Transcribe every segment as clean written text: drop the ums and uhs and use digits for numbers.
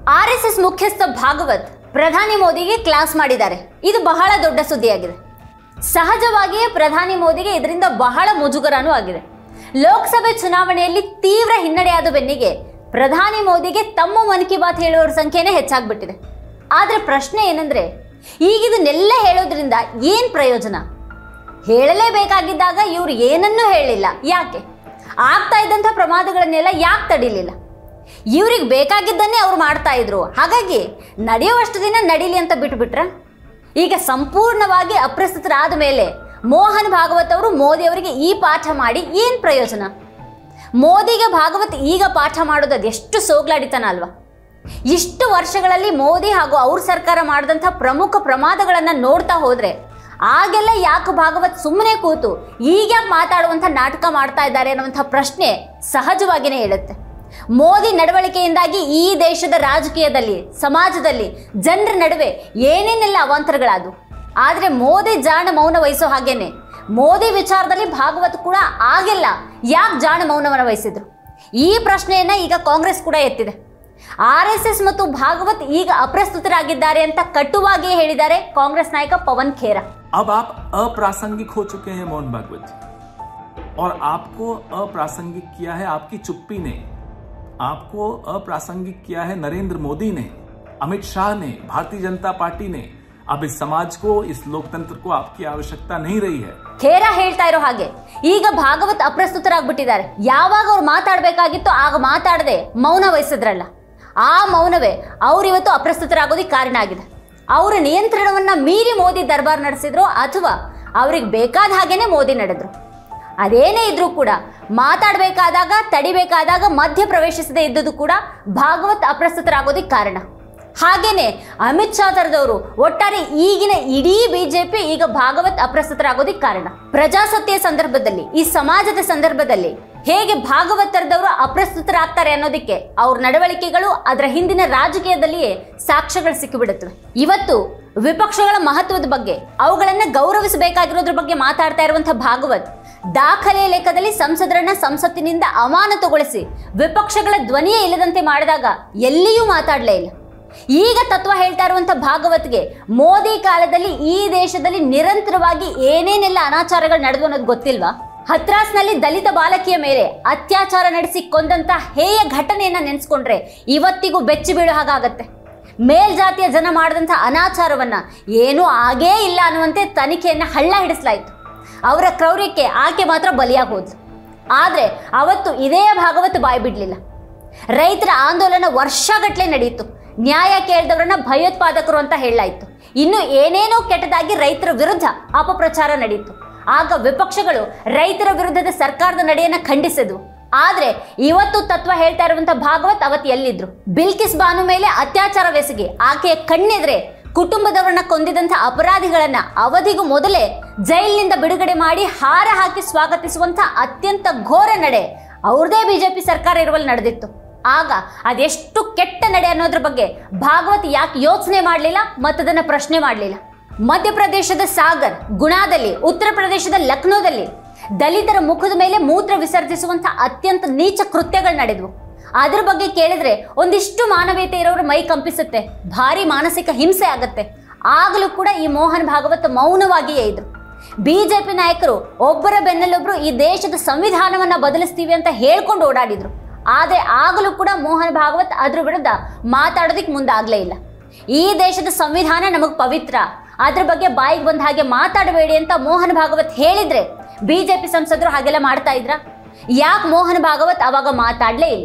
RSS ಮುಖ್ಯಸ್ಥ ಭಾಗವತ್ ಪ್ರಧಾನಿ ಮೋದಿಗೆ ಕ್ಲಾಸ್ ಮಾಡಿದ್ದಾರೆ. ಇದು ಬಹಳ ದೊಡ್ಡ ಸುದ್ದಿಯಾಗಿದೆ. ಸಹಜವಾಗಿಯೇ ಪ್ರಧಾನಿ ಮೋದಿಗೆ ಇದರಿಂದ ಬಹಳ ಮುಜುಗರನೂ ಆಗಿದೆ. ಲೋಕಸಭೆ ಚುನಾವಣೆಯಲ್ಲಿ ತೀವ್ರ ಹಿನ್ನಡೆಯಾದ ಬೆನ್ನಿಗೆ ಪ್ರಧಾನಿ ಮೋದಿಗೆ ತಮ್ಮ ಮನ್ ಕಿ ಬಾತ್ ಹೇಳುವವರ ಸಂಖ್ಯೆನೇ ಹೆಚ್ಚಾಗ್ಬಿಟ್ಟಿದೆ. ಆದರೆ ಪ್ರಶ್ನೆ ಏನಂದ್ರೆ, ಈಗಿದನ್ನೆಲ್ಲ ಹೇಳೋದ್ರಿಂದ ಏನು ಪ್ರಯೋಜನ? ಹೇಳಲೇಬೇಕಾಗಿದ್ದಾಗ ಇವರು ಏನನ್ನೂ ಹೇಳಿಲ್ಲ. ಯಾಕೆ? ಆಗ್ತಾ ಇದ್ದಂಥ ಪ್ರಮಾದಗಳನ್ನೆಲ್ಲ ಯಾಕೆ ತಡಿಲಿಲ್ಲ? ಇವ್ರಿಗೆ ಬೇಕಾಗಿದ್ದನ್ನೇ ಅವ್ರು ಮಾಡ್ತಾ ಇದ್ರು. ಹಾಗಾಗಿ ನಡೆಯುವಷ್ಟು ದಿನ ನಡೀಲಿ ಅಂತ ಬಿಟ್ಬಿಟ್ರ? ಈಗ ಸಂಪೂರ್ಣವಾಗಿ ಅಪ್ರಸ್ತುತರಾದ ಮೇಲೆ ಮೋಹನ್ ಭಾಗವತ್ ಅವರು ಮೋದಿ ಅವರಿಗೆ ಈ ಪಾಠ ಮಾಡಿ ಏನು ಪ್ರಯೋಜನ? ಮೋದಿಗೆ ಭಾಗವತ್ ಈಗ ಪಾಠ ಮಾಡೋದು ಅದೆಷ್ಟು ಸೋಗ್ಲಾಡಿತನ ಅಲ್ವಾ? ಇಷ್ಟು ವರ್ಷಗಳಲ್ಲಿ ಮೋದಿ ಹಾಗೂ ಅವ್ರ ಸರ್ಕಾರ ಮಾಡಿದಂಥ ಪ್ರಮುಖ ಪ್ರಮಾದಗಳನ್ನು ನೋಡ್ತಾ ಹೋದ್ರೆ ಆಗೆಲ್ಲ ಯಾಕೆ ಭಾಗವತ್ ಸುಮ್ಮನೆ ಕೂತು ಈಗ ಮಾತಾಡುವಂಥ ನಾಟಕ ಮಾಡ್ತಾ ಇದ್ದಾರೆ ಅನ್ನುವಂಥ ಪ್ರಶ್ನೆ ಸಹಜವಾಗಿಯೇ ಹೇಳುತ್ತೆ. ಮೋದಿ ನಡವಳಿಕೆಯಿಂದಾಗಿ ಈ ದೇಶದ ರಾಜಕೀಯದಲ್ಲಿ, ಸಮಾಜದಲ್ಲಿ, ಜನರ ನಡುವೆ ಏನೇನೆಲ್ಲ ಅವಾಂತರಗಳಾದವು. ಆದರೆ ಮೋದಿ ಜಾಣ ಮೌನ ವಹಿಸೋ ಹಾಗೇನೆ ಮೋದಿ ವಿಚಾರದಲ್ಲಿ ಭಾಗವತ್ ಕೂಡ ಆಗೆಲ್ಲ ಯಾಕೆ ಜಾಣ ಮೌನವನ್ನು ವಹಿಸಿದ್ರು? ಈ ಪ್ರಶ್ನೆಯನ್ನ ಈಗ ಕಾಂಗ್ರೆಸ್ ಕೂಡ ಎತ್ತಿದೆ. RSS ಮತ್ತು ಭಾಗವತ್ ಈಗ ಅಪ್ರಸ್ತುತರಾಗಿದ್ದಾರೆ ಅಂತ ಕಟುವಾಗಿಯೇ ಹೇಳಿದ್ದಾರೆ ಕಾಂಗ್ರೆಸ್ ನಾಯಕ ಪವನ್ ಖೇರಾ. अब आप अप्रासंगिक हो चुके हैं मोहन भागवत जी, और आपको अप्रासंगिक किया है आपकी चुप्पी ने, आपको अप्रासंगिक किया है नरेंद्र मोदी ने, अमित शाह ने, भारतीय जनता पार्टी ने. अब इस समाज को, इस लोकतंत्र को आपकी आवश्यकता नहीं रही है. ಖೇರಾ ಹೇಳ್ತಾ ಇರೋ ಹಾಗೆ ಈಗ ಭಾಗವತ್ ಅಪ್ರಸ್ತುತರಾಗ್ಬಿಟ್ಟಿದ್ದಾರೆ. ಯಾವಾಗ ಅವ್ರು ಮಾತಾಡಬೇಕಾಗಿತ್ತು ಆಗ ಮಾತಾಡದೆ ಮೌನ ವಹಿಸಿದ್ರಲ್ಲ, ಆ ಮೌನವೇ ಅವ್ರಿವತ್ತು ಅಪ್ರಸ್ತುತರಾಗೋದಕ್ಕೆ ಕಾರಣ ಆಗಿದೆ. ಅವರ ನಿಯಂತ್ರಣವನ್ನ ಮೀರಿ ಮೋದಿ ದರ್ಬಾರ್ ನಡೆಸಿದ್ರು ಅಥವಾ ಅವ್ರಿಗೆ ಬೇಕಾದ ಹಾಗೇನೆ ಮೋದಿ ನಡೆದ್ರು. ಅದೇನೇ ಇದ್ರೂ ಕೂಡ ಮಾತಾಡಬೇಕಾದಾಗ, ತಡಿಬೇಕಾದಾಗ ಮಧ್ಯ ಪ್ರವೇಶಿಸದೇ ಇದ್ದುದು ಕೂಡ ಭಾಗವತ್ ಅಪ್ರಸ್ತುತರಾಗೋದಕ್ಕೆ ಕಾರಣ. ಹಾಗೇನೆ ಅಮಿತ್ ಶಾ ತರದವರು, ಒಟ್ಟಾರೆ ಈಗಿನ ಇಡೀ ಬಿಜೆಪಿ ಈಗ ಭಾಗವತ್ ಅಪ್ರಸ್ತುತರಾಗೋದಕ್ಕೆ ಕಾರಣ. ಪ್ರಜಾಸತ್ತೆಯ ಸಂದರ್ಭದಲ್ಲಿ, ಈ ಸಮಾಜದ ಸಂದರ್ಭದಲ್ಲಿ ಹೇಗೆ ಭಾಗವತ್ ತರದವರು ಅಪ್ರಸ್ತುತರಾಗ್ತಾರೆ ಅನ್ನೋದಕ್ಕೆ ಅವ್ರ ನಡವಳಿಕೆಗಳು, ಅದರ ಹಿಂದಿನ ರಾಜಕೀಯದಲ್ಲಿಯೇ ಸಾಕ್ಷ್ಯಗಳು ಸಿಕ್ಕಿಬಿಡುತ್ತವೆ. ಇವತ್ತು ವಿಪಕ್ಷಗಳ ಮಹತ್ವದ ಬಗ್ಗೆ, ಅವುಗಳನ್ನ ಗೌರವಿಸಬೇಕಾಗಿರೋದ್ರ ಬಗ್ಗೆ ಮಾತಾಡ್ತಾ ಇರುವಂತಹ ಭಾಗವತ್ ದಾಖಲೆಯ ಲೆಕ್ಕದಲ್ಲಿ ಸಂಸದರನ್ನ ಸಂಸತ್ತಿನಿಂದ ಅಮಾನತುಗೊಳಿಸಿ ವಿಪಕ್ಷಗಳ ಧ್ವನಿಯೇ ಇಲ್ಲದಂತೆ ಮಾಡಿದಾಗ ಎಲ್ಲಿಯೂ ಮಾತಾಡಲೇ ಇಲ್ಲ. ಈಗ ತತ್ವ ಹೇಳ್ತಾ ಇರುವಂತ ಭಾಗವತ್ಗೆ ಮೋದಿ ಕಾಲದಲ್ಲಿ ಈ ದೇಶದಲ್ಲಿ ನಿರಂತರವಾಗಿ ಏನೇನೆಲ್ಲ ಅನಾಚಾರಗಳು ನಡೆದು ಅನ್ನೋದು ಗೊತ್ತಿಲ್ವಾ? ಹತ್ರಾಸ್ನಲ್ಲಿ ದಲಿತ ಬಾಲಕಿಯ ಮೇಲೆ ಅತ್ಯಾಚಾರ ನಡೆಸಿ ಕೊಂದಂತ ಹೇಯ ಘಟನೆಯನ್ನ ನೆನೆಸ್ಕೊಂಡ್ರೆ ಇವತ್ತಿಗೂ ಬೆಚ್ಚಿ ಬೀಳೋ ಹಾಗಾಗತ್ತೆ. ಮೇಲ್ಜಾತಿಯ ಜನ ಮಾಡಿದಂಥ ಅನಾಚಾರವನ್ನ ಏನೂ ಆಗೇ ಇಲ್ಲ ಅನ್ನುವಂತೆ ತನಿಖೆಯನ್ನ ಹಳ್ಳ ಹಿಡಿಸಲಾಯಿತು. ಅವರ ಕ್ರೌರ್ಯಕ್ಕೆ ಆಕೆ ಮಾತ್ರ ಬಲಿಯಾಗಿ ಹೋದ್ಲು. ಆದರೆ ಅವತ್ತು ಇದೇ ಭಾಗವತ್ ಬಾಯಿ ಬಿಡ್ಲಿಲ್ಲ. ರೈತರ ಆಂದೋಲನ ವರ್ಷಗಟ್ಟಲೆ ನಡೆಯಿತು. ನ್ಯಾಯ ಕೇಳಿದವರನ್ನ ಭಯೋತ್ಪಾದಕರು ಅಂತ ಹೇಳಲಾಯಿತು. ಇನ್ನು ಏನೇನೋ ಕೆಟ್ಟದಾಗಿ ರೈತರ ವಿರುದ್ಧ ಅಪಪ್ರಚಾರ ನಡೆಯಿತು. ಆಗ ವಿಪಕ್ಷಗಳು ರೈತರ ವಿರುದ್ಧದ ಸರ್ಕಾರದ ನಡೆಯನ್ನ ಖಂಡಿಸಿದ್ವು. ಆದ್ರೆ ಇವತ್ತು ತತ್ವ ಹೇಳ್ತಾ ಇರುವಂತ ಭಾಗವತ್ ಅವತ್ತು ಎಲ್ಲಿದ್ರು? ಬಿಲ್ಕಿಸ್ ಬಾನು ಮೇಲೆ ಅತ್ಯಾಚಾರವೆಸಗಿ ಆಕೆಯ ಕಣ್ಣೆದ್ರೆ ಕುಟುಂಬದವರನ್ನ ಕೊಂದಿದಂತ ಅಪರಾಧಿಗಳನ್ನ ಅವಧಿಗೂ ಮೊದಲೇ ಜೈಲಿನಿಂದ ಬಿಡುಗಡೆ ಮಾಡಿ ಹಾರ ಹಾಕಿ ಸ್ವಾಗತಿಸುವಂತ ಅತ್ಯಂತ ಘೋರ ನಡೆ ಅವ್ರದೇ ಬಿಜೆಪಿ ಸರ್ಕಾರ ಇರುವಲ್ಲಿ ನಡೆದಿತ್ತು. ಆಗ ಅದೆಷ್ಟು ಕೆಟ್ಟ ನಡೆ ಅನ್ನೋದ್ರ ಬಗ್ಗೆ ಭಾಗವತ್ ಯಾಕೆ ಯೋಚನೆ ಮಾಡಲಿಲ್ಲ ಮತ್ತದನ್ನ ಪ್ರಶ್ನೆ ಮಾಡಲಿಲ್ಲ? ಮಧ್ಯಪ್ರದೇಶದ ಸಾಗರ್, ಗುಣಾದಲ್ಲಿ, ಉತ್ತರ ಪ್ರದೇಶದ ಲಕ್ನೋದಲ್ಲಿ ದಲಿತರ ಮುಖದ ಮೇಲೆ ಮೂತ್ರ ವಿಸರ್ಜಿಸುವಂತ ಅತ್ಯಂತ ನೀಚ ಕೃತ್ಯಗಳು ನಡೆದವು. ಅದ್ರ ಬಗ್ಗೆ ಕೇಳಿದ್ರೆ ಒಂದಿಷ್ಟು ಮಾನವೀಯತೆ ಇರೋರು ಮೈ ಕಂಪಿಸುತ್ತೆ, ಭಾರಿ ಮಾನಸಿಕ ಹಿಂಸೆ ಆಗತ್ತೆ. ಆಗಲೂ ಕೂಡ ಈ ಮೋಹನ್ ಭಾಗವತ್ ಮೌನವಾಗಿಯೇ ಇದ್ರು. ಬಿಜೆಪಿ ನಾಯಕರು ಒಬ್ಬರ ಬೆನ್ನಲ್ಲೊಬ್ರು ಈ ದೇಶದ ಸಂವಿಧಾನವನ್ನ ಬದಲಿಸ್ತೀವಿ ಅಂತ ಹೇಳ್ಕೊಂಡು ಓಡಾಡಿದ್ರು. ಆದರೆ ಆಗಲೂ ಕೂಡ ಮೋಹನ್ ಭಾಗವತ್ ಅದ್ರ ವಿರುದ್ಧ ಮಾತಾಡೋದಕ್ಕೆ ಮುಂದಾಗ್ಲೇ ಇಲ್ಲ. ಈ ದೇಶದ ಸಂವಿಧಾನ ನಮಗ್ ಪವಿತ್ರ, ಅದ್ರ ಬಗ್ಗೆ ಬಾಯಿಗೆ ಬಂದ ಹಾಗೆ ಮಾತಾಡಬೇಡಿ ಅಂತ ಮೋಹನ್ ಭಾಗವತ್ ಹೇಳಿದ್ರೆ ಬಿಜೆಪಿ ಸಂಸದರು ಹಾಗೆಲ್ಲ ಮಾಡ್ತಾ ಇದ್ರ? ಯಾಕೆ ಮೋಹನ್ ಭಾಗವತ್ ಅವಾಗ ಮಾತಾಡಲೇ ಇಲ್ಲ?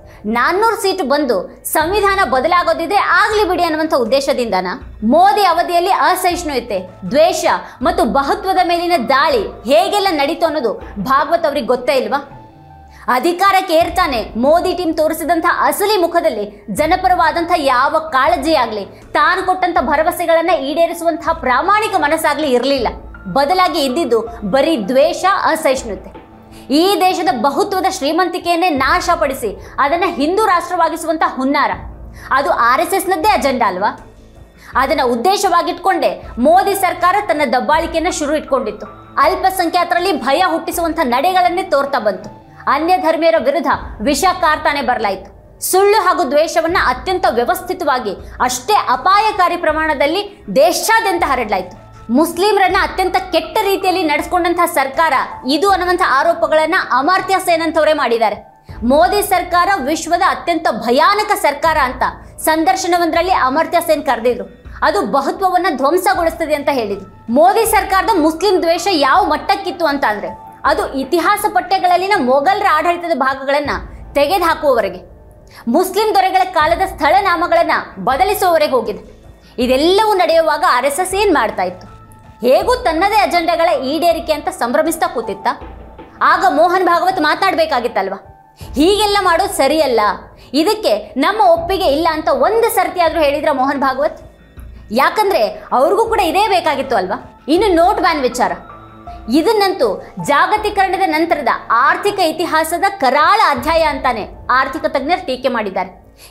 400 ಸೀಟು ಬಂದು ಸಂವಿಧಾನ ಬದಲಾಗೋದಿದ್ರೆ ಆಗ್ಲಿ ಬಿಡಿ ಅನ್ನುವಂಥ ಉದ್ದೇಶದಿಂದನ? ಮೋದಿ ಅವಧಿಯಲ್ಲಿ ಅಸಹಿಷ್ಣುತೆ, ದ್ವೇಷ ಮತ್ತು ಬಹುತ್ವದ ಮೇಲಿನ ದಾಳಿ ಹೇಗೆಲ್ಲ ನಡೀತು ಅನ್ನೋದು ಭಾಗವತ್ ಅವ್ರಿಗೆ ಗೊತ್ತೇ ಇಲ್ವಾ? ಅಧಿಕಾರಕ್ಕೆ ಏರ್ತಾನೆ ಮೋದಿ ಟೀಮ್ ತೋರಿಸಿದಂಥ ಅಸಲಿ ಮುಖದಲ್ಲಿ ಜನಪರವಾದಂಥ ಯಾವ ಕಾಳಜಿ ಆಗಲಿ, ತಾನು ಕೊಟ್ಟಂಥ ಭರವಸೆಗಳನ್ನ ಈಡೇರಿಸುವಂತಹ ಪ್ರಾಮಾಣಿಕ ಮನಸ್ಸಾಗ್ಲಿ ಇರಲಿಲ್ಲ. ಬದಲಾಗಿ ಇದ್ದಿದ್ದು ಬರೀ ದ್ವೇಷ, ಅಸಹಿಷ್ಣುತೆ. ಈ ದೇಶದ ಬಹುತ್ವದ ಶ್ರೀಮಂತಿಕೆಯನ್ನೇ ನಾಶಪಡಿಸಿ ಅದನ್ನ ಹಿಂದೂ ರಾಷ್ಟ್ರವಾಗಿಸುವಂತ ಹುನ್ನಾರ, ಅದು RSSನದ್ದೇ ಅಜೆಂಡಾ ಅಲ್ವಾ? ಅದನ್ನ ಉದ್ದೇಶವಾಗಿಟ್ಕೊಂಡೆ ಮೋದಿ ಸರ್ಕಾರ ತನ್ನ ದಬ್ಬಾಳಿಕೆಯನ್ನ ಶುರು ಇಟ್ಕೊಂಡಿತ್ತು. ಅಲ್ಪಸಂಖ್ಯಾತರಲ್ಲಿ ಭಯ ಹುಟ್ಟಿಸುವಂತ ನಡೆಗಳನ್ನೇ ತೋರ್ತಾ ಬಂತು. ಅನ್ಯ ಧರ್ಮೀಯರ ವಿರುದ್ಧ ವಿಷ ಕಾರ್ತಾನೆ ಬರಲಾಯಿತು. ಸುಳ್ಳು ಹಾಗೂ ದ್ವೇಷವನ್ನ ಅತ್ಯಂತ ವ್ಯವಸ್ಥಿತವಾಗಿ ಅಷ್ಟೇ ಅಪಾಯಕಾರಿ ಪ್ರಮಾಣದಲ್ಲಿ ದೇಶಾದ್ಯಂತ ಹರಡಲಾಯಿತು. ಮುಸ್ಲಿಮರನ್ನ ಅತ್ಯಂತ ಕೆಟ್ಟ ರೀತಿಯಲ್ಲಿ ನಡೆಸ್ಕೊಂಡಂತಹ ಸರ್ಕಾರ ಇದು ಅನ್ನುವಂಥ ಆರೋಪಗಳನ್ನ ಅಮರ್ತ್ಯ ಸೇನ್ ಅಂತವರೇ ಮಾಡಿದ್ದಾರೆ. ಮೋದಿ ಸರ್ಕಾರ ವಿಶ್ವದ ಅತ್ಯಂತ ಭಯಾನಕ ಸರ್ಕಾರ ಅಂತ ಸಂದರ್ಶನವೊಂದರಲ್ಲಿ ಅಮರ್ತ್ಯ ಸೇನ್ ಕರೆದಿದ್ರು. ಅದು ಬಹುತ್ವವನ್ನ ಧ್ವಂಸಗೊಳಿಸ್ತದೆ ಅಂತ ಹೇಳಿದ್ರು. ಮೋದಿ ಸರ್ಕಾರದ ಮುಸ್ಲಿಂ ದ್ವೇಷ ಯಾವ ಮಟ್ಟಕ್ಕಿತ್ತು ಅಂತ ಅಂದ್ರೆ ಅದು ಇತಿಹಾಸ ಪಠ್ಯಗಳಲ್ಲಿನ ಮೊಘಲರ ಆಡಳಿತದ ಭಾಗಗಳನ್ನ ತೆಗೆದುಹಾಕುವವರೆಗೆ, ಮುಸ್ಲಿಂ ದೊರೆಗಳ ಕಾಲದ ಸ್ಥಳನಾಮಗಳನ್ನ ಬದಲಿಸುವವರೆಗೆ ಹೋಗಿದೆ. ಇದೆಲ್ಲವೂ ನಡೆಯುವಾಗ RSS ಏನ್ ಮಾಡ್ತಾ ಇತ್ತು? ಹೇಗೂ ತನ್ನದೇ ಅಜೆಂಡಾಗಳ ಈಡೇರಿಕೆ ಅಂತ ಸಂಭ್ರಮಿಸ್ತಾ ಕೂತಿತ್ತ. ಆಗ ಮೋಹನ್ ಭಾಗವತ್ ಮಾತನಾಡಬೇಕಾಗಿತ್ತಲ್ವಾ, ಹೀಗೆಲ್ಲ ಮಾಡೋದು ಸರಿಯಲ್ಲ, ಇದಕ್ಕೆ ನಮ್ಮ ಒಪ್ಪಿಗೆ ಇಲ್ಲ ಅಂತ ಒಂದು ಸರ್ತಿ ಆದ್ರೂ ಹೇಳಿದ್ರ ಮೋಹನ್ ಭಾಗವತ್? ಯಾಕಂದ್ರೆ ಅವ್ರಿಗೂ ಕೂಡ ಇದೇ ಬೇಕಾಗಿತ್ತು ಅಲ್ವಾ. ಇನ್ನು ನೋಟ್ ಬ್ಯಾನ್ ವಿಚಾರ, ಇದನ್ನಂತೂ ಜಾಗತೀಕರಣದ ನಂತರದ ಆರ್ಥಿಕ ಇತಿಹಾಸದ ಕರಾಳ ಅಧ್ಯಾಯ ಅಂತಾನೆ ಆರ್ಥಿಕ ತಜ್ಞರು ಟೀಕೆ ಮಾಡಿದ್ದಾರೆ.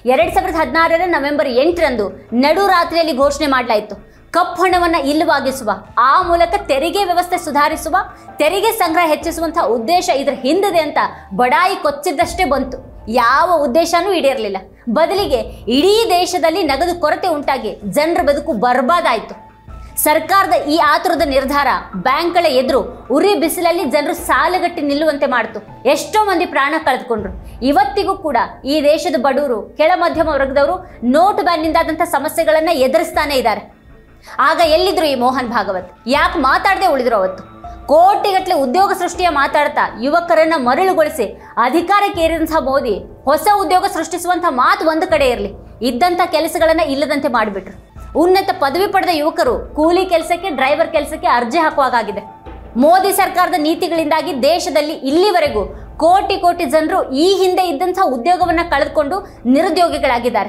2016 ನವೆಂಬರ್ 8 ನಡು ರಾತ್ರಿಯಲ್ಲಿ ಘೋಷಣೆ ಮಾಡಲಾಯಿತು. ಕಪ್ಪು ಹಣವನ್ನು ಇಲ್ಲವಾಗಿಸುವ, ಆ ಮೂಲಕ ತೆರಿಗೆ ವ್ಯವಸ್ಥೆ ಸುಧಾರಿಸುವ, ತೆರಿಗೆ ಸಂಗ್ರಹ ಹೆಚ್ಚಿಸುವಂತಹ ಉದ್ದೇಶ ಇದರ ಹಿಂದಿದೆ ಅಂತ ಬಡಾಯಿ ಕೊಚ್ಚಿದ್ದಷ್ಟೇ ಬಂತು. ಯಾವ ಉದ್ದೇಶನೂ ಈಡೇರಲಿಲ್ಲ. ಬದಲಿಗೆ ಇಡೀ ದೇಶದಲ್ಲಿ ನಗದು ಕೊರತೆ ಉಂಟಾಗಿ ಜನರ ಬದುಕು ಬರ್ಬಾದಾಯಿತು. ಸರ್ಕಾರದ ಈ ಆತುರದ ನಿರ್ಧಾರ ಬ್ಯಾಂಕ್ಗಳ ಎದುರು ಉರಿ ಬಿಸಿಲಲ್ಲಿ ಜನರು ಸಾಲುಗಟ್ಟಿ ನಿಲ್ಲುವಂತೆ ಮಾಡಿತು. ಎಷ್ಟೋ ಮಂದಿ ಪ್ರಾಣ ಕಳೆದುಕೊಂಡ್ರು. ಇವತ್ತಿಗೂ ಕೂಡ ಈ ದೇಶದ ಬಡವರು, ಕೆಳ ಮಧ್ಯಮ ವರ್ಗದವರು ನೋಟ್ ಬ್ಯಾನ್ನಿಂದಾದಂಥ ಸಮಸ್ಯೆಗಳನ್ನ ಎದುರಿಸ್ತಾನೆ ಇದ್ದಾರೆ. ಆಗ ಎಲ್ಲಿದ್ರು ಈ ಮೋಹನ್ ಭಾಗವತ್? ಯಾಕೆ ಮಾತಾಡದೆ ಉಳಿದ್ರು? ಅವತ್ತು ಕೋಟಿಗಟ್ಟಲೆ ಉದ್ಯೋಗ ಸೃಷ್ಟಿಯ ಮಾತಾಡ್ತಾ ಯುವಕರನ್ನ ಮರಳುಗೊಳಿಸಿ ಅಧಿಕಾರಕ್ಕೆ ಏರಿದಂತಹ ಮೋದಿ ಹೊಸ ಉದ್ಯೋಗ ಸೃಷ್ಟಿಸುವಂತಹ ಮಾತು ಒಂದು ಕಡೆ ಇರಲಿ, ಇದ್ದಂಥ ಕೆಲಸಗಳನ್ನ ಇಲ್ಲದಂತೆ ಮಾಡಿಬಿಟ್ರು. ಉನ್ನತ ಪದವಿ ಪಡೆದ ಯುವಕರು ಕೂಲಿ ಕೆಲಸಕ್ಕೆ, ಡ್ರೈವರ್ ಕೆಲಸಕ್ಕೆ ಅರ್ಜಿ ಹಾಕುವಾಗಿದೆ. ಮೋದಿ ಸರ್ಕಾರದ ನೀತಿಗಳಿಂದಾಗಿ ದೇಶದಲ್ಲಿ ಇಲ್ಲಿವರೆಗೂ ಕೋಟಿ ಕೋಟಿ ಜನರು ಈ ಹಿಂದೆ ಇದ್ದಂತಹ ಉದ್ಯೋಗವನ್ನ ಕಳೆದುಕೊಂಡು ನಿರುದ್ಯೋಗಿಗಳಾಗಿದ್ದಾರೆ.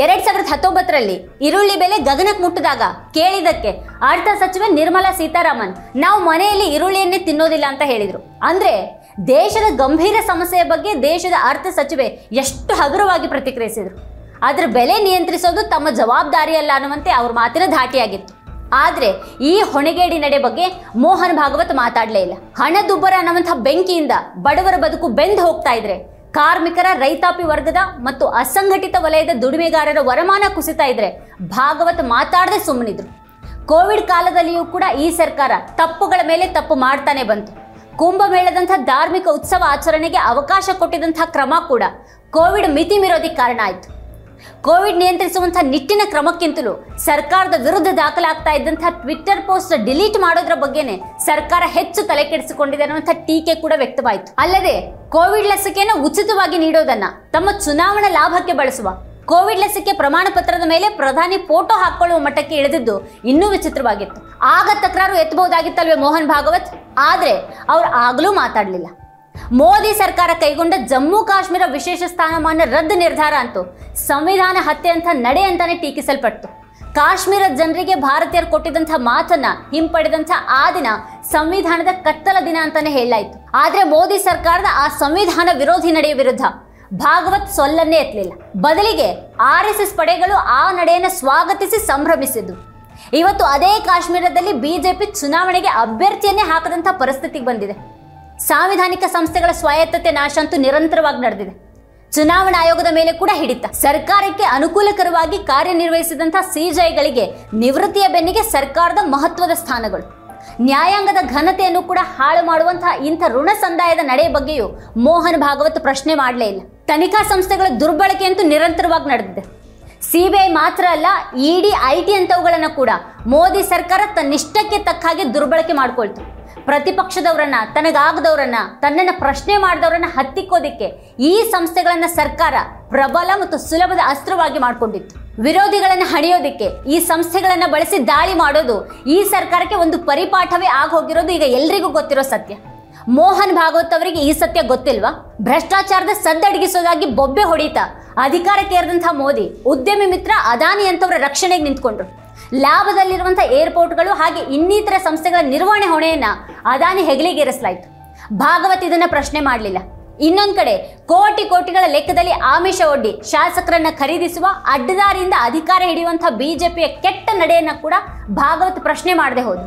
2019 ಈರುಳ್ಳಿ ಬೆಲೆ ಗಗನಕ್ಕೆ ಮುಟ್ಟಿದಾಗ ಕೇಳಿದಕ್ಕೆ ಅರ್ಥ ಸಚಿವೆ ನಿರ್ಮಲಾ ಸೀತಾರಾಮನ್ ನಾವು ಮನೆಯಲ್ಲಿ ಈರುಳ್ಳಿಯನ್ನೇ ತಿನ್ನೋದಿಲ್ಲ ಅಂತ ಹೇಳಿದ್ರು. ಅಂದ್ರೆ ದೇಶದ ಗಂಭೀರ ಸಮಸ್ಯೆಯ ಬಗ್ಗೆ ದೇಶದ ಅರ್ಥ ಸಚಿವೆ ಎಷ್ಟು ಹಗುರವಾಗಿ ಪ್ರತಿಕ್ರಿಯಿಸಿದ್ರು. ಅದರ ಬೆಲೆ ನಿಯಂತ್ರಿಸೋದು ತಮ್ಮ ಜವಾಬ್ದಾರಿ ಅಲ್ಲ ಅನ್ನುವಂತೆ ಅವ್ರ ಮಾತಿನ ಧಾಟಿಯಾಗಿತ್ತು. ಆದ್ರೆ ಈ ಹೊಣೆಗೇಡಿ ನಡೆ ಬಗ್ಗೆ ಮೋಹನ್ ಭಾಗವತ್ ಮಾತಾಡಲೇ ಇಲ್ಲ. ಹಣದುಬ್ಬರ ಅನ್ನುವಂತಹ ಬೆಂಕಿಯಿಂದ ಬಡವರ ಬದುಕು ಬೆಂದು ಹೋಗ್ತಾ ಇದ್ರೆ, ಕಾರ್ಮಿಕರ, ರೈತಾಪಿ ವರ್ಗದ ಮತ್ತು ಅಸಂಘಟಿತ ವಲಯದ ದುಡಿಮೆಗಾರರ ವರಮಾನ ಕುಸಿತಾ ಇದ್ರೆ ಭಾಗವತ್ ಮಾತಾಡದೆ ಸುಮ್ಮನಿದ್ರು. ಕೋವಿಡ್ ಕಾಲದಲ್ಲಿಯೂ ಕೂಡ ಈ ಸರ್ಕಾರ ತಪ್ಪುಗಳ ಮೇಲೆ ತಪ್ಪು ಮಾಡ್ತಾನೆ ಬಂತು. ಕುಂಭಮೇಳದಂತಹ ಧಾರ್ಮಿಕ ಉತ್ಸವ ಆಚರಣೆಗೆ ಅವಕಾಶ ಕೊಟ್ಟಿದ್ದಂತಹ ಕ್ರಮ ಕೂಡ ಕೋವಿಡ್ ಮಿತಿ ಮೀರೋದಕ್ಕೆ ಕಾರಣ ಆಯಿತು. ಕೋವಿಡ್ ನಿಯಂತ್ರಿಸುವಂತಹ ನಿಟ್ಟಿನ ಕ್ರಮಕ್ಕಿಂತಲೂ ಸರ್ಕಾರದ ವಿರುದ್ಧ ದಾಖಲಾಗ್ತಾ ಇದ್ದಂತಹ ಟ್ವಿಟ್ಟರ್ ಪೋಸ್ಟ್ ಡಿಲೀಟ್ ಮಾಡೋದ್ರ ಬಗ್ಗೆನೇ ಸರ್ಕಾರ ಹೆಚ್ಚು ತಲೆ ಕೆಡಿಸಿಕೊಂಡಿದೆ ಅನ್ನುವಂಥ ಟೀಕೆ ಕೂಡ ವ್ಯಕ್ತವಾಯಿತು. ಅಲ್ಲದೆ ಕೋವಿಡ್ ಲಸಿಕೆಯನ್ನು ಉಚಿತವಾಗಿ ನೀಡೋದನ್ನ ತಮ್ಮ ಚುನಾವಣಾ ಲಾಭಕ್ಕೆ ಬಳಸುವ, ಕೋವಿಡ್ ಲಸಿಕೆ ಪ್ರಮಾಣ ಪತ್ರದ ಮೇಲೆ ಪ್ರಧಾನಿ ಫೋಟೋ ಹಾಕೊಳ್ಳುವ ಮಟ್ಟಕ್ಕೆ ಇಳಿದಿದ್ದು ಇನ್ನೂ ವಿಚಿತ್ರವಾಗಿತ್ತು. ಆಗ ತಕರಾರು ಎತ್ತಬಹುದಾಗಿತ್ತಲ್ವೇ ಮೋಹನ್ ಭಾಗವತ್? ಆದ್ರೆ ಅವ್ರು ಆಗ್ಲೂ ಮಾತಾಡಲಿಲ್ಲ. ಮೋದಿ ಸರ್ಕಾರ ಕೈಗೊಂಡ ಜಮ್ಮು ಕಾಶ್ಮೀರ ವಿಶೇಷ ಸ್ಥಾನಮಾನ ರದ್ದು ನಿರ್ಧಾರ ಅಂತೂ ಸಂವಿಧಾನ ಹತ್ಯೆ ಅಂತ ನಡೆ ಅಂತಾನೆ ಟೀಕಿಸಲ್ಪಟ್ಟು, ಕಾಶ್ಮೀರದ ಜನರಿಗೆ ಭಾರತೀಯರು ಕೊಟ್ಟಿದ್ದಂಥ ಮಾತನ್ನ ಹಿಂಪಡೆದಂಥ ಆ ದಿನ ಸಂವಿಧಾನದ ಕತ್ತಲ ದಿನ ಅಂತಾನೆ ಹೇಳಲಾಯಿತು. ಆದ್ರೆ ಮೋದಿ ಸರ್ಕಾರದ ಆ ಸಂವಿಧಾನ ವಿರೋಧಿ ನಡೆಯ ವಿರುದ್ಧ ಭಾಗವತ್ ಸೊಲ್ಲನ್ನೇ ಎತ್ತಲಿಲ್ಲ. ಬದಲಿಗೆ RSS ಪಡೆಗಳು ಆ ನಡೆಯನ್ನು ಸ್ವಾಗತಿಸಿ ಸಂಭ್ರಮಿಸಿದ್ದು. ಇವತ್ತು ಅದೇ ಕಾಶ್ಮೀರದಲ್ಲಿ ಬಿಜೆಪಿ ಚುನಾವಣೆಗೆ ಅಭ್ಯರ್ಥಿಯನ್ನೇ ಹಾಕದಂಥ ಪರಿಸ್ಥಿತಿಗೆ ಬಂದಿದೆ. ಸಾಂವಿಧಾನಿಕ ಸಂಸ್ಥೆಗಳ ಸ್ವಾಯತ್ತತೆ ನಾಶ ಅಂತೂ ನಿರಂತರವಾಗಿ ನಡೆದಿದೆ. ಚುನಾವಣಾ ಆಯೋಗದ ಮೇಲೆ ಕೂಡ ಹಿಡಿತ. ಸರ್ಕಾರಕ್ಕೆ ಅನುಕೂಲಕರವಾಗಿ ಕಾರ್ಯನಿರ್ವಹಿಸಿದಂತಹ CJIಗಳಿಗೆ ನಿವೃತ್ತಿಯ ಬೆನ್ನಿಗೆ ಸರ್ಕಾರದ ಮಹತ್ವದ ಸ್ಥಾನಗಳು, ನ್ಯಾಯಾಂಗದ ಘನತೆಯನ್ನು ಕೂಡ ಹಾಳು ಮಾಡುವಂತಹ ಇಂಥ ಋಣ ಸಂದಾಯದ ನಡೆಯ ಬಗ್ಗೆಯೂ ಮೋಹನ್ ಭಾಗವತ್ ಪ್ರಶ್ನೆ ಮಾಡಲೇ ಇಲ್ಲ. ತನಿಖಾ ಸಂಸ್ಥೆಗಳ ದುರ್ಬಳಕೆ ಅಂತೂ ನಿರಂತರವಾಗಿ ನಡೆದಿದೆ. CBI ಮಾತ್ರ ಅಲ್ಲ, ED, IT ಅಂತವುಗಳನ್ನು ಕೂಡ ಮೋದಿ ಸರ್ಕಾರ ತನ್ನಿಷ್ಟಕ್ಕೆ ತಕ್ಕ ಹಾಗೆ ದುರ್ಬಳಕೆ ಮಾಡಿಕೊಳ್ತು. ಪ್ರತಿಪಕ್ಷದವರನ್ನ, ತನಗಾಗದವರನ್ನ, ತನ್ನನ್ನು ಪ್ರಶ್ನೆ ಮಾಡಿದವರನ್ನ ಹತ್ತಿಕ್ಕೋದಿಕ್ಕೆ ಈ ಸಂಸ್ಥೆಗಳನ್ನ ಸರ್ಕಾರ ಪ್ರಬಲ ಮತ್ತು ಸುಲಭದ ಅಸ್ತ್ರವಾಗಿ ಮಾಡಿಕೊಂಡಿತ್ತು. ವಿರೋಧಿಗಳನ್ನು ಹಣಿಯೋದಿಕ್ಕೆ ಈ ಸಂಸ್ಥೆಗಳನ್ನ ಬಳಸಿ ದಾಳಿ ಮಾಡೋದು ಈ ಸರ್ಕಾರಕ್ಕೆ ಒಂದು ಪರಿಪಾಠವೇ ಆಗೋಗಿರೋದು ಈಗ ಎಲ್ರಿಗೂ ಗೊತ್ತಿರೋ ಸತ್ಯ. ಮೋಹನ್ ಭಾಗವತ್ ಅವರಿಗೆ ಈ ಸತ್ಯ ಗೊತ್ತಿಲ್ವಾ? ಭ್ರಷ್ಟಾಚಾರದ ಸದ್ದಡಗಿಸೋದಾಗಿ ಬೊಬ್ಬೆ ಹೊಡೀತಾ ಅಧಿಕಾರಕ್ಕೆ ಏರಿದಂತಹ ಮೋದಿ ಉದ್ಯಮಿ ಮಿತ್ರ ಅದಾನಿ ಅಂತವರ ರಕ್ಷಣೆಗೆ ನಿಂತ್ಕೊಂಡ್ರು. ಲಾಭದಲ್ಲಿರುವಂತಹ ಏರ್ಪೋರ್ಟ್ಗಳು ಹಾಗೆ ಇನ್ನಿತರ ಸಂಸ್ಥೆಗಳ ನಿರ್ವಹಣೆ ಹೊಣೆಯನ್ನ ಅದಾನಿ ಹೆಗಲಿಗೇರಿಸಲಾಯಿತು. ಭಾಗವತ್ ಇದನ್ನ ಪ್ರಶ್ನೆ ಮಾಡಲಿಲ್ಲ. ಇನ್ನೊಂದು ಕಡೆ ಕೋಟಿ ಕೋಟಿಗಳ ಲೆಕ್ಕದಲ್ಲಿ ಆಮಿಷ ಒಡ್ಡಿ ಶಾಸಕರನ್ನ ಖರೀದಿಸುವ, ಅಡ್ಡದಾರಿಯಿಂದ ಅಧಿಕಾರ ಹಿಡಿಯುವಂತಹ ಬಿಜೆಪಿಯ ಕೆಟ್ಟ ನಡೆಯನ್ನ ಕೂಡ ಭಾಗವತ್ ಪ್ರಶ್ನೆ ಮಾಡದೆ ಹೋದ್ರು.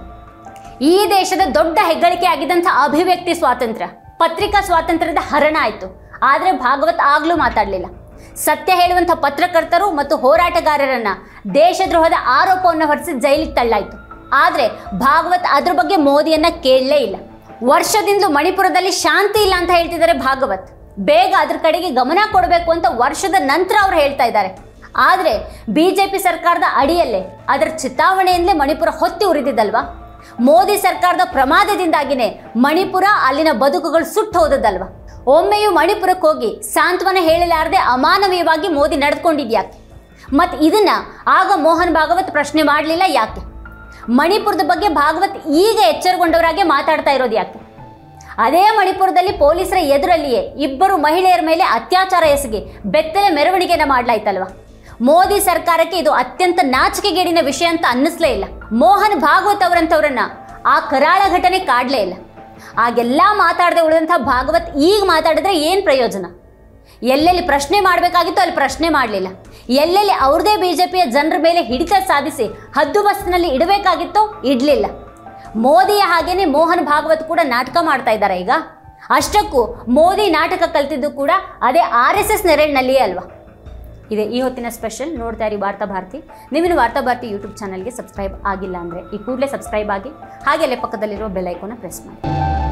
ಈ ದೇಶದ ದೊಡ್ಡ ಹೆಗ್ಗಳಿಕೆ ಆಗಿದ್ದಂತಹ ಅಭಿವ್ಯಕ್ತಿ ಸ್ವಾತಂತ್ರ್ಯ, ಪತ್ರಿಕಾ ಸ್ವಾತಂತ್ರ್ಯದ ಹರಣ ಆಯಿತು. ಆದರೆ ಭಾಗವತ್ ಆಗ್ಲೂ ಮಾತಾಡಲಿಲ್ಲ. ಸತ್ಯ ಹೇಳುವಂಥ ಪತ್ರಕರ್ತರು ಮತ್ತು ಹೋರಾಟಗಾರರನ್ನ ದೇಶದ್ರೋಹದ ಆರೋಪವನ್ನು ಹೊರಿಸಿ ಜೈಲಿಗೆ ತಳ್ಳಾಯಿತು. ಆದರೆ ಭಾಗವತ್ ಅದ್ರ ಬಗ್ಗೆ ಮೋದಿಯನ್ನ ಕೇಳಲೇ ಇಲ್ಲ. ವರ್ಷದಿಂದಲೂ ಮಣಿಪುರದಲ್ಲಿ ಶಾಂತಿ ಇಲ್ಲ ಅಂತ ಹೇಳ್ತಿದ್ದಾರೆ ಭಾಗವತ್. ಬೇಗ ಅದ್ರ ಕಡೆಗೆ ಗಮನ ಕೊಡಬೇಕು ಅಂತ ವರ್ಷದ ನಂತರ ಅವ್ರು ಹೇಳ್ತಾ ಇದ್ದಾರೆ. ಆದರೆ ಬಿಜೆಪಿ ಸರ್ಕಾರದ ಅಡಿಯಲ್ಲೇ ಅದರ ಚಿತಾವಣೆಯಿಂದಲೇ ಮಣಿಪುರ ಹೊತ್ತಿ ಉರಿದಿದ್ದಲ್ವಾ? ಮೋದಿ ಸರ್ಕಾರದ ಪ್ರಮಾದದಿಂದಾಗಿನೇ ಮಣಿಪುರ ಅಲ್ಲಿನ ಬದುಕುಗಳು ಸುಟ್ಟು ಹೋದದ್ದಲ್ವಾ? ಒಮ್ಮೆಯೂ ಮಣಿಪುರಕ್ಕೆ ಹೋಗಿ ಸಾಂತ್ವನ ಹೇಳಲಾರದೆ ಅಮಾನವೀಯವಾಗಿ ಮೋದಿ ನಡೆದುಕೊಂಡಿದ್ಯಾಕೆ? ಮತ್ತು ಇದನ್ನ ಆಗ ಮೋಹನ್ ಭಾಗವತ್ ಪ್ರಶ್ನೆ ಮಾಡಲಿಲ್ಲ ಯಾಕೆ? ಮಣಿಪುರದ ಬಗ್ಗೆ ಭಾಗವತ್ ಈಗ ಎಚ್ಚರಗೊಂಡವರಾಗೆ ಮಾತಾಡ್ತಾ ಇರೋದು ಯಾಕೆ? ಅದೇ ಮಣಿಪುರದಲ್ಲಿ ಪೊಲೀಸರ ಎದುರಲ್ಲಿಯೇ ಇಬ್ಬರು ಮಹಿಳೆಯರ ಮೇಲೆ ಅತ್ಯಾಚಾರ ಎಸಗಿ ಬೆತ್ತಲೆ ಮೆರವಣಿಗೆಯನ್ನು ಮಾಡಲಾಯ್ತಲ್ವ? ಮೋದಿ ಸರ್ಕಾರಕ್ಕೆ ಇದು ಅತ್ಯಂತ ನಾಚಿಕೆಗೇಡಿನ ವಿಷಯ ಅಂತ ಅನ್ನಿಸ್ಲೇ ಇಲ್ಲ. ಮೋಹನ್ ಭಾಗವತ್ ಅವರಂಥವ್ರನ್ನ ಆ ಕರಾಳ ಘಟನೆ ಕಾಡಲೇ ಇಲ್ಲ. ಆಗೆಲ್ಲ ಮಾತಾಡದೆ ಉಳಿದಂಥ ಭಾಗವತ್ ಈಗ ಮಾತಾಡಿದ್ರೆ ಏನು ಪ್ರಯೋಜನ? ಎಲ್ಲೆಲ್ಲಿ ಪ್ರಶ್ನೆ ಮಾಡಬೇಕಾಗಿತ್ತು ಅಲ್ಲಿ ಪ್ರಶ್ನೆ ಮಾಡಲಿಲ್ಲ. ಎಲ್ಲೆಲ್ಲಿ ಅವ್ರದೇ ಬಿಜೆಪಿಯ ಜನರ ಮೇಲೆ ಹಿಡಿತ ಸಾಧಿಸಿ ಹದ್ದು ಬಸ್ನಲ್ಲಿ ಇಡಬೇಕಾಗಿತ್ತೋ ಇಡಲಿಲ್ಲ. ಮೋದಿಯ ಹಾಗೇನೆ ಮೋಹನ್ ಭಾಗವತ್ ಕೂಡ ನಾಟಕ ಮಾಡ್ತಾ ಇದ್ದಾರೆ ಈಗ. ಅಷ್ಟಕ್ಕೂ ಮೋದಿ ನಾಟಕ ಕಲ್ತಿದ್ದು ಕೂಡ ಅದೇ RSS ನೆರಳಿನಲ್ಲಿಯೇ ಅಲ್ವಾ? ಇದೆ ಈ ಹೊತ್ತಿನ ಸ್ಪೆಷಲ್. ನೋಡ್ತಾ ಇರಿ ವಾರ್ತಾ ಭಾರತಿ. ನೀವಿನ್ನು ವಾರ್ತಾ ಭಾರತಿ ಯೂಟ್ಯೂಬ್ ಚಾನಲ್ಗೆ ಸಬ್ಸ್ಕ್ರೈಬ್ ಆಗಿಲ್ಲ ಅಂದರೆ ಈ ಕೂಡಲೇ ಸಬ್ಸ್ಕ್ರೈಬ್ ಆಗಿ, ಹಾಗೆ ಅಲ್ಲೇ ಪಕ್ಕದಲ್ಲಿರೋ ಬೆಲ್ ಐಕಾನ್ನ ಪ್ರೆಸ್ ಮಾಡಿ.